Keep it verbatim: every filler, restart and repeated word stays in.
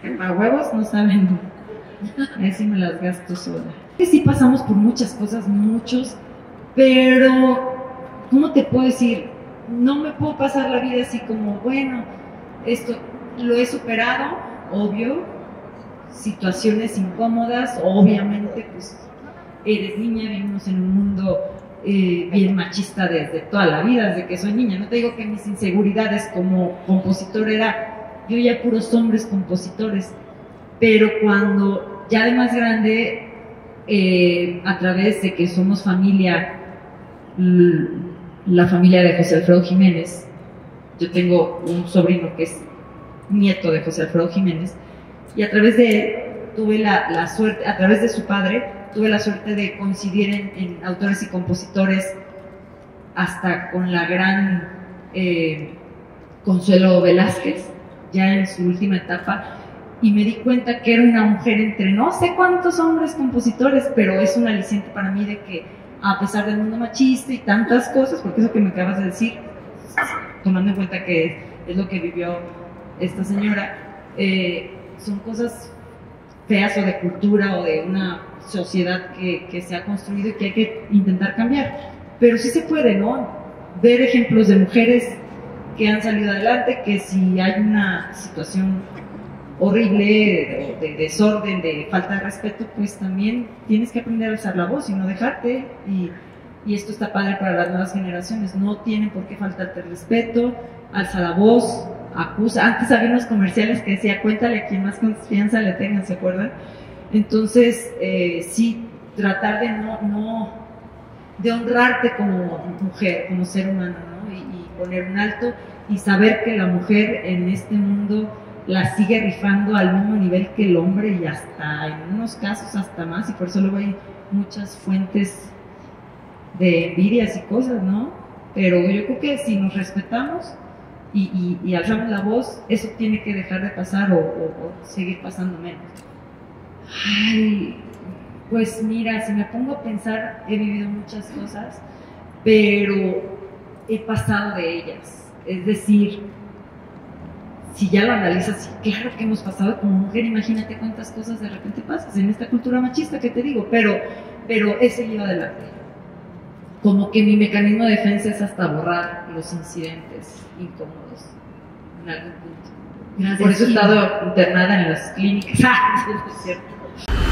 A huevos no saben, ahí sí me las gasto sola. Que sí pasamos por muchas cosas, muchos, pero ¿cómo te puedo decir? No me puedo pasar la vida así como, bueno, esto lo he superado, obvio, situaciones incómodas, obviamente, pues eres niña, vivimos en un mundo eh, bien machista desde toda la vida, desde que soy niña. No te digo que mis inseguridades como compositor era, yo ya puros hombres compositores, pero cuando ya de más grande, eh, a través de que somos familia, la familia de José Alfredo Jiménez, yo tengo un sobrino que es nieto de José Alfredo Jiménez, y a través de él tuve la, la suerte, a través de su padre, tuve la suerte de coincidir en, en autores y compositores, hasta con la gran eh, Consuelo Velázquez, ya en su última etapa, y me di cuenta que era una mujer entre no sé cuántos hombres compositores, pero es un aliciente para mí de que, a pesar del mundo machista y tantas cosas, porque eso que me acabas de decir, tomando en cuenta que es, es lo que vivió esta señora, eh, son cosas feas o de cultura o de una sociedad que, que se ha construido y que hay que intentar cambiar. Pero sí se puede, ¿no? Ver ejemplos de mujeres que han salido adelante, que si hay una situación horrible de, de desorden, de falta de respeto, pues también tienes que aprender a alzar la voz y no dejarte. Y, y esto está padre para las nuevas generaciones, no tienen por qué faltarte el respeto, alza la voz, acusa. Antes había unos comerciales que decía, cuéntale a quien más confianza le tengan, ¿se acuerdan? Entonces, eh, sí, tratar de no, no, de honrarte como mujer, como ser humano, ¿no? Y, y poner un alto y saber que la mujer en este mundo la sigue rifando al mismo nivel que el hombre y hasta, en unos casos, hasta más, y por eso luego hay muchas fuentes de envidias y cosas, ¿no? Pero yo creo que si nos respetamos y, y, y alzamos la voz, eso tiene que dejar de pasar o, o, o seguir pasando menos. Ay, pues mira, si me pongo a pensar, he vivido muchas cosas, pero he pasado de ellas. Es decir, si ya lo analizas, claro que hemos pasado como mujer, imagínate cuántas cosas de repente pasas en esta cultura machista que te digo, pero, pero he seguido adelante. Como que mi mecanismo de defensa es hasta borrar los incidentes incómodos en algún punto. Gracias. Por eso he estado internada en las clínicas. Ah, es cierto.